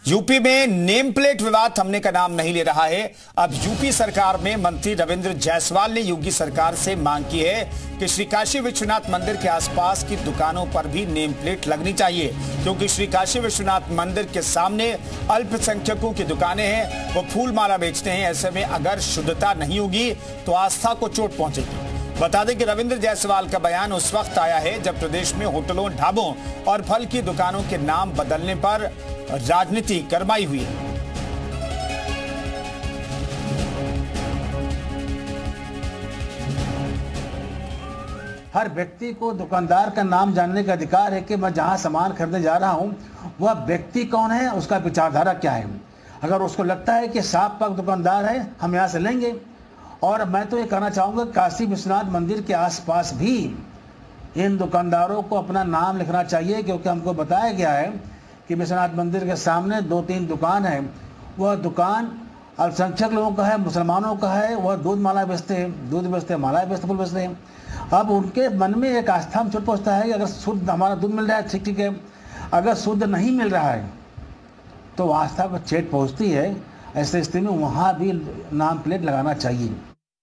UP में name plate विवाद थमने का नाम नहीं ले रहा है। अब यूपी सरकार में मंत्री रविंद्र जायसवाल ने योगी सरकार से मांग की है कि श्री काशी विश्वनाथ मंदिर के आसपास की दुकानों पर भी नेम प्लेट लगनी चाहिए, क्योंकि श्री काशी विश्वनाथ मंदिर के सामने अल्पसंख्यकों की दुकानें हैं, वो फूल माला बेचते हैं। ऐसे में अगर शुद्धता नहीं होगी तो आस्था को चोट पहुंचेगी। बता दें कि रविंद्र जायसवाल का बयान उस वक्त आया है जब प्रदेश में होटलों, ढाबों और फल की दुकानों के नाम बदलने पर राजनीति गरमाई हुई है। हर व्यक्ति को दुकानदार का नाम जानने का अधिकार है कि मैं जहां सामान खरीदने जा रहा हूं वह व्यक्ति कौन है, उसका विचारधारा क्या है। अगर उसको लगता है कि साफ पाक दुकानदार है, हम यहां से लेंगे। और मैं तो ये कहना चाहूँगा, काशी विश्वनाथ मंदिर के आसपास भी इन दुकानदारों को अपना नाम लिखना चाहिए, क्योंकि हमको बताया गया है कि विश्वनाथ मंदिर के सामने 2-3 दुकान है। वह दुकान अल्पसंख्यक लोगों का है, मुसलमानों का है। वह दूध माला बेचते हैं, दूध बेचते हैं, माला बेचते, फूल बेचते हैं। अब उनके मन में एक आस्था में चोट पहुँचता है कि अगर शुद्ध हमारा दूध मिल रहा है ठीक है, अगर शुद्ध नहीं मिल रहा है तो आस्था को चोट पहुँचती है। ऐसे स्थिति में वहाँ भी नाम प्लेट लगाना चाहिए।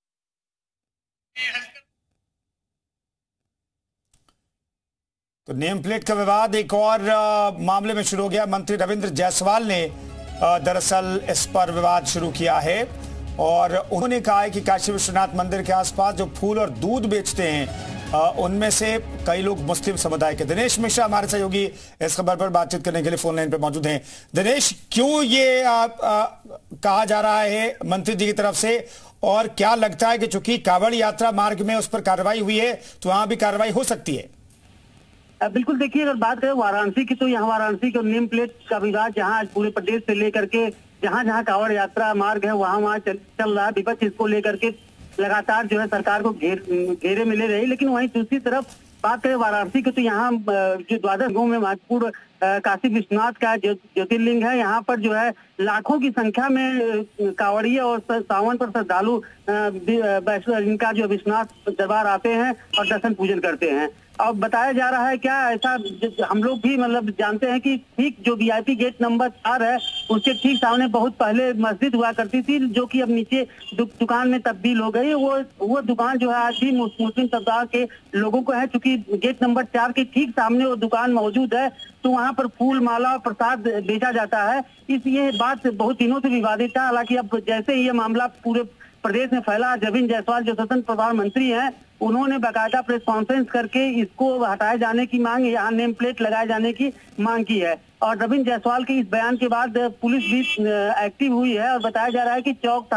तो नेम प्लेट का विवाद एक और मामले में शुरू हो गया। मंत्री रविंद्र जायसवाल ने दरअसल इस पर विवाद शुरू किया है और उन्होंने कहा है कि काशी विश्वनाथ मंदिर के आसपास जो फूल और दूध बेचते हैं उनमें से कई लोग मुस्लिम समुदाय के। दिनेश मिश्रा हमारे सहयोगी इस खबर पर बातचीत करने के लिए फोन लाइन पर मौजूद हैं। दिनेश, क्यों ये कहा जा रहा है मंत्री जी की तरफ से, और क्या लगता है कि चूंकि कांवड़ यात्रा मार्ग में उस पर कार्रवाई हुई है तो वहां भी कार्रवाई हो सकती है? बिल्कुल, देखिए, अगर बात करें वाराणसी की तो यहाँ वाराणसी के नेम प्लेट का विवाद जहाँ पूरे प्रदेश से लेकर के जहाँ जहाँ कांवड़ यात्रा मार्ग है वहाँ चल रहा है। विपक्ष इसको लेकर के लगातार जो है सरकार को घेरे में ले रही। लेकिन वहीं दूसरी तरफ बात करें वाराणसी की तो यहाँ जो द्वादश गांव में महत्वपूर्ण काशी विश्वनाथ का ज्योतिर्लिंग है, यहाँ पर जो है लाखों की संख्या में कांवड़िया और सावन पर श्रद्धालु इनका जो विश्वनाथ दरबार आते हैं और दर्शन पूजन करते हैं। अब बताया जा रहा है, क्या ऐसा हम लोग भी मतलब जानते हैं कि ठीक जो वीआईपी गेट नंबर 4 है उसके ठीक सामने बहुत पहले मस्जिद हुआ करती थी, जो कि अब नीचे दुकान में तब्दील हो गई। वो दुकान जो है आज भी मुस्लिम समुदाय के लोगों को है, चूंकि गेट नंबर 4 के ठीक सामने वो दुकान मौजूद है, तो वहाँ पर फूल माला और प्रसाद बेचा जाता है। इसलिए बात बहुत दिनों से विवादित था। हालांकि अब जैसे ही ये मामला पूरे प्रदेश में फैला, रविंद्र जायसवाल जो स्वतंत्र प्रभार मंत्री हैं, उन्होंने बाकायदा प्रेस कॉन्फ्रेंस करके इसको हटाए जाने की मांग, यहाँ नेम प्लेट लगाए जाने की मांग की है। और रविंद्र जायसवाल के इस बयान के बाद पुलिस भी एक्टिव हुई है और बताया जा रहा है कि चौक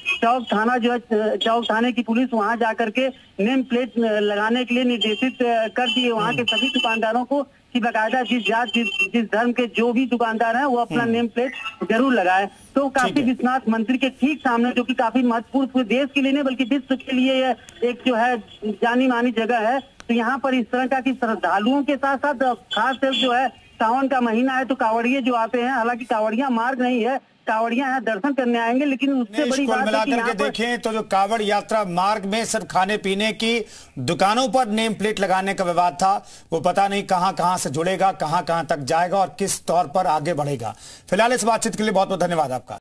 थाने की पुलिस वहां जाकर के नेम प्लेट लगाने के लिए निर्देशित कर दिए वहां के सभी दुकानदारों को कि बाकायदा जिस जात जिस धर्म के जो भी दुकानदार हैं वो अपना नेम प्लेट जरूर लगाए। तो काशी विश्वनाथ मंदिर के ठीक सामने, जो कि काफी महत्वपूर्ण पूरे देश के लिए नहीं बल्कि विश्व के लिए एक जो है जानी मानी जगह है, तो यहाँ पर इस तरह का कि श्रद्धालुओं के साथ साथ खास कर जो है सावन का महीना है तो कांवड़िये जो आते हैं, हालांकि कांवड़िया मार्ग नहीं है, कांवड़िया यहाँ दर्शन करने आएंगे। लेकिन उससे बड़ी बात है कि यहाँ पर देखें तो जो कांवड़ यात्रा मार्ग में सिर्फ खाने पीने की दुकानों पर नेम प्लेट लगाने का विवाद था, वो पता नहीं कहां से जुड़ेगा, कहां तक जाएगा और किस तौर पर आगे बढ़ेगा। फिलहाल इस बातचीत के लिए बहुत बहुत धन्यवाद आपका।